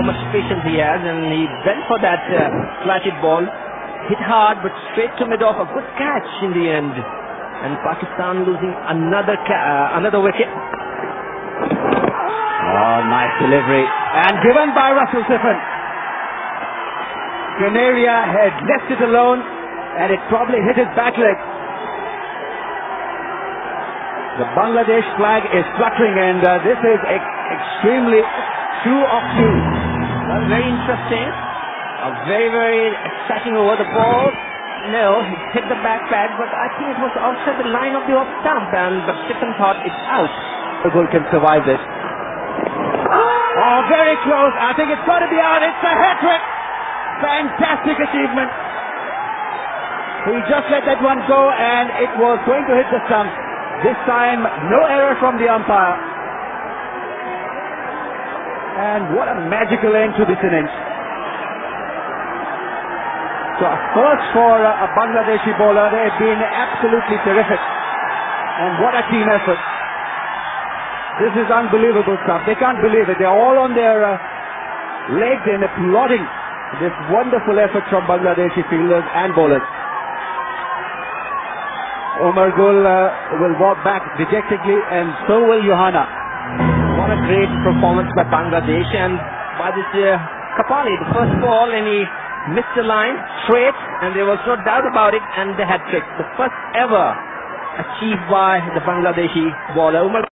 much patience he has, and he went for that slatted ball. Hit hard, but straight to mid-off. A good catch in the end. And Pakistan losing another wicket. Oh, nice delivery. And given by Russell Siffin. Canaria had left it alone, and it probably hit his back leg. The Bangladesh flag is fluttering, and this is extremely 2 of 2. Well, very interesting. A very, very exciting over the ball. No, he hit the back pad, but I think it was outside the line of the off stump, and but Siffin thought it's out. The goal can survive this. Oh, very close. I think it's got to be out. It's a hat-trick. Fantastic achievement. He just let that one go, and it was going to hit the stump. This time, no error from the umpire. And what a magical end to this innings. So first for a Bangladeshi bowler, they've been absolutely terrific. And what a team effort. This is unbelievable stuff. They can't believe it. They're all on their legs and applauding this wonderful effort from Bangladeshi fielders and bowlers. Omar Gul will walk back dejectedly, and so will Johanna. What a great performance by Bangladesh, and by this Kapali, the first ball, and he missed the line straight, and there was no doubt about it, and the hat-trick, the first ever achieved by the Bangladeshi bowler.